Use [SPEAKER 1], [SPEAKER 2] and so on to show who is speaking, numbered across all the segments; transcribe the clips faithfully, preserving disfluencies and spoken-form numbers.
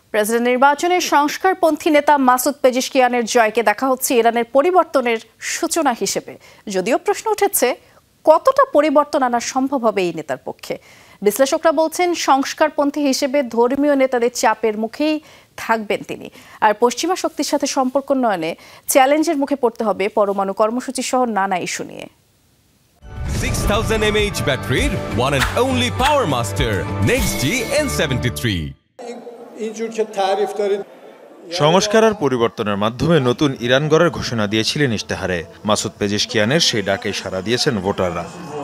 [SPEAKER 1] President নির্বাচনে সংস্কারপন্থী নেতা মাসুদ পেজিশকিয়ানের জয়কে দেখা হচ্ছে ইরানের পরিবর্তনের সূচনা হিসেবে। যদিও প্রশ্ন উঠেছে কতটা পরিবর্তন আনা সম্ভব হবে এই নেতার পক্ষে। বিশ্লেষকরা বলছেন সংস্কারপন্থী হিসেবে ধর্মীয় নেতাদের চাপের মুখেই থাকবেন তিনি। আর পশ্চিমা শক্তির সাথে সম্পর্ক উন্নয়নে চ্যালেঞ্জের মুখে পড়তে হবে পরমাণু কর্মসূচি সহ নানা ইস্যু নিয়ে।
[SPEAKER 2] six thousand milliamp hour ব্যাটারির one and only power master next G N seventy-three।
[SPEAKER 3] সংস্কার আর পরিবর্তনের মাধ্যমে নতুন ইরান গড়ার ঘোষণা দিয়েছিলেন ইশতেহারে। মাসুদ পেজিশকিয়ানের সেই ডাকে সাড়া দিয়েছেন ভোটাররা।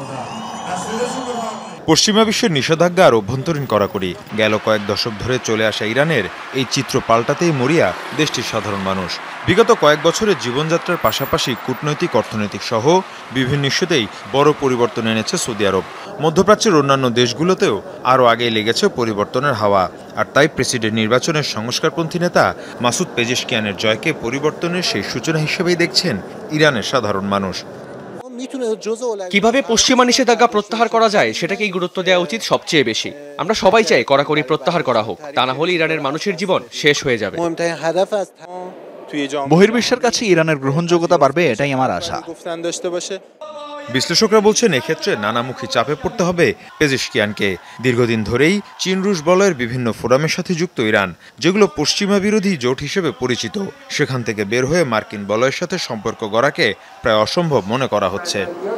[SPEAKER 3] পশ্চিমা বিশ্বের নিষেধাজ্ঞা আর অভ্যন্তরীণ কড়াকড়ি গেল কয়েক দশক ধরে চলে আসা ইরানের এই চিত্র পাল্টাতেই মরিয়া দেশটির সাধারণ মানুষ। বিগত কয়েক বছরের জীবনযাত্রার পাশাপাশি কূটনৈতিক, অর্থনৈতিক সহ বিভিন্ন ইস্যুতেই বড় পরিবর্তন এনেছে সৌদি আরব। মধ্যপ্রাচ্যের অন্যান্য দেশগুলোতেও আরও আগেই লেগেছে পরিবর্তনের হাওয়া। আর তাই প্রেসিডেন্ট নির্বাচনের সংস্কারপন্থী নেতা মাসুদ পেজিশকিয়ানের জয়কে পরিবর্তনের সেই সূচনা হিসেবেই দেখছেন ইরানের সাধারণ মানুষ।
[SPEAKER 4] কিভাবে পশ্চিমা নিষেধাজ্ঞা প্রত্যাহার করা যায় সেটাকেই গুরুত্ব দেওয়া উচিত সবচেয়ে বেশি। আমরা সবাই চাই কড়াকড়ি প্রত্যাহার করা হোক, তা না হলে ইরানের মানুষের জীবন শেষ হয়ে যাবে।
[SPEAKER 5] বহির্বিশ্বের কাছে ইরানের গ্রহণযোগ্যতা বাড়বে, এটাই আমার আশা।
[SPEAKER 3] বিশ্লেষকরা বলছেন এক্ষেত্রে নানামুখী চাপে পড়তে হবে পেজিশকিয়ানকে। দীর্ঘদিন ধরেই চীন রুশ বলয়ের বিভিন্ন ফোরামের সাথে যুক্ত ইরান, যেগুলো পশ্চিমা বিরোধী জোট হিসেবে পরিচিত, সেখান থেকে বের হয়ে মার্কিন বলয়ের সাথে সম্পর্ক গড়াকে প্রায় অসম্ভব মনে করা হচ্ছে।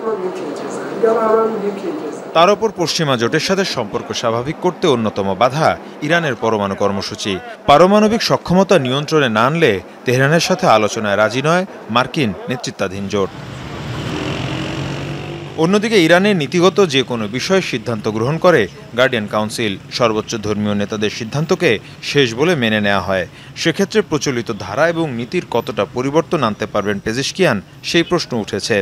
[SPEAKER 3] তার উপর পশ্চিমা জোটের সাথে সম্পর্ক স্বাভাবিক করতে অন্যতম বাধা ইরানের পরমাণু কর্মসূচি। পারমাণবিক সক্ষমতা নিয়ন্ত্রণে না আনলে তেহরানের সাথে আলোচনায় রাজি নয় মার্কিন নেতৃত্বাধীন জোট। অন্যদিকে ইরানের নীতিগত যে কোনো বিষয়ে সিদ্ধান্ত গ্রহণ করে গার্ডিয়ান কাউন্সিল। সর্বোচ্চ ধর্মীয় নেতাদের সিদ্ধান্তকে শেষ বলে মেনে নেওয়া হয়। সেক্ষেত্রে প্রচলিত ধারা এবং নীতির কতটা পরিবর্তন আনতে পারবেন পেজিশকিয়ান, সেই প্রশ্ন উঠেছে।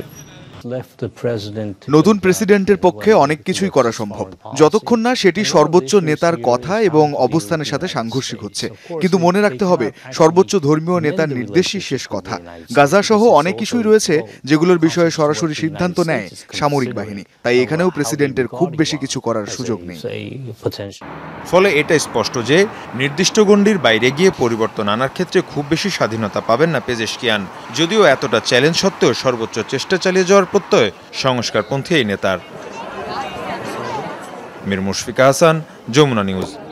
[SPEAKER 5] নতুন প্রেসিডেন্টের পক্ষে অনেক কিছুই করা সম্ভব, যতক্ষণ না সেটি সর্বোচ্চ নেতার কথা এবং অবস্থানের সাথে সাংঘর্ষিক হচ্ছে। কিন্তু মনে রাখতে হবে, সর্বোচ্চ ধর্মীয় নেতার নির্দেশই শেষ কথা। গাজা সহ অনেক কিছুই রয়েছে যেগুলোর বিষয়ে সরাসরি সিদ্ধান্ত নেয় সামরিক বাহিনী। তাই এখানেও প্রেসিডেন্টের খুব বেশি কিছু করার সুযোগ নেই।
[SPEAKER 3] ফলে এটা স্পষ্ট যে নির্দিষ্ট গণ্ডির বাইরে গিয়ে পরিবর্তন আনার ক্ষেত্রে খুব বেশি স্বাধীনতা পাবেন না পেজিশকিয়ান। যদিও এতটা চ্যালেঞ্জ সত্ত্বেও সর্বোচ্চ চেষ্টা চালিয়ে যাওয়ার প্রত্যয় সংস্কারপন্থী এই নেতার। মীর মুশফিকা হাসান, যমুনা নিউজ।